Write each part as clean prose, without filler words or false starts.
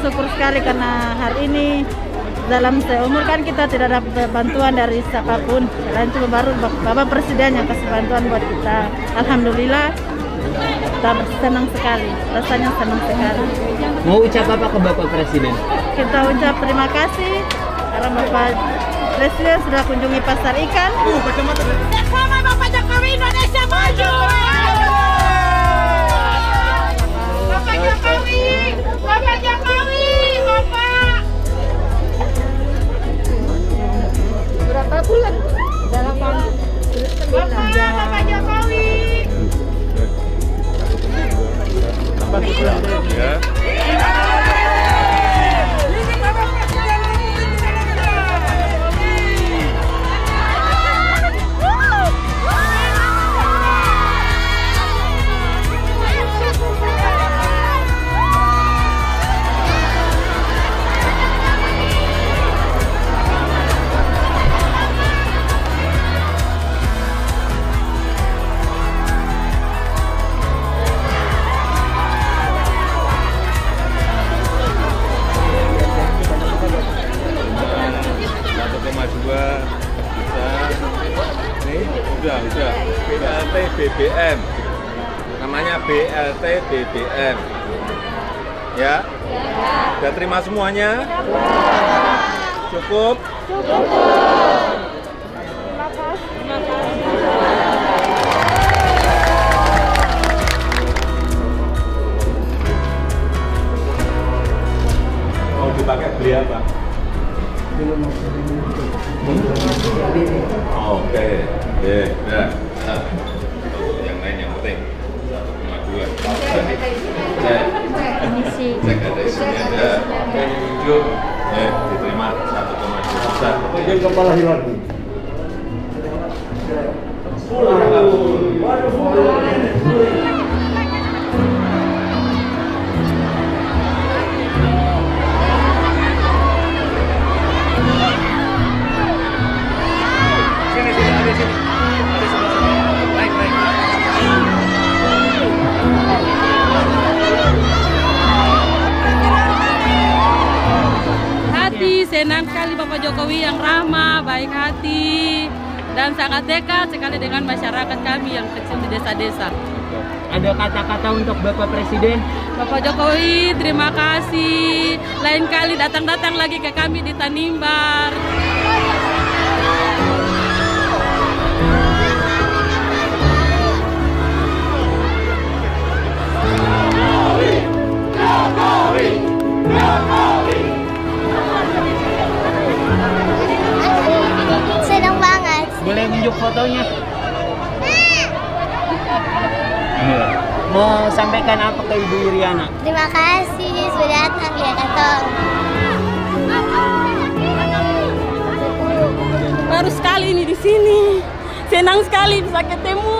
bersyukur sekali karena hari ini dalam seumur kan kita tidak dapat bantuan dari siapapun. Selain itu baru Bapak Presiden yang kasih bantuan buat kita. Alhamdulillah, kita senang sekali, rasanya senang sekali. Mau ucap apa ke Bapak Presiden? Kita ucap terima kasih karena Bapak Presiden sudah kunjungi pasar ikan. Bersama Bapak Jokowi, Indonesia maju! Bapak Jokowi! Bapak Jokowi! Bapak! Berapa bulan? Bapak Jokowi! Tambah bulan ya. Udah BLT BBM, namanya BLT BBM ya. Udah terima semuanya? Cukup? Mau dipakai beli apa? Oke, ya, yang lain yang penting 1,2. Cek ada isinya ada. Yuk, diterima 1,2 juta. Ini kepala hilang. Senang sekali Bapak Jokowi yang ramah, baik hati, dan sangat dekat sekali dengan masyarakat kami yang kecil di desa-desa. Ada kata-kata untuk Bapak Presiden? Bapak Jokowi, terima kasih. Lain kali datang-datang lagi ke kami di Tanimbar. Senang banget. Boleh tunjuk fotonya? Mau sampaikan apa ke Ibu Iriana? Terima kasih sudah datang ya Katong. Baru sekali ini di sini. Senang sekali bisa ketemu.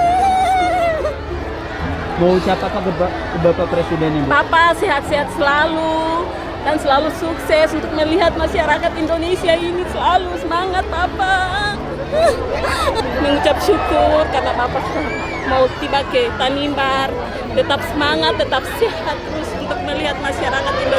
Mau ucap apa ke Bapak Presiden Ibu? Bapak sehat-sehat selalu dan selalu sukses untuk melihat masyarakat Indonesia ini selalu semangat Bapak. Mengucap syukur karena Bapak mau tiba ke Tanimbar, tetap semangat, tetap sehat terus untuk melihat masyarakat Indonesia.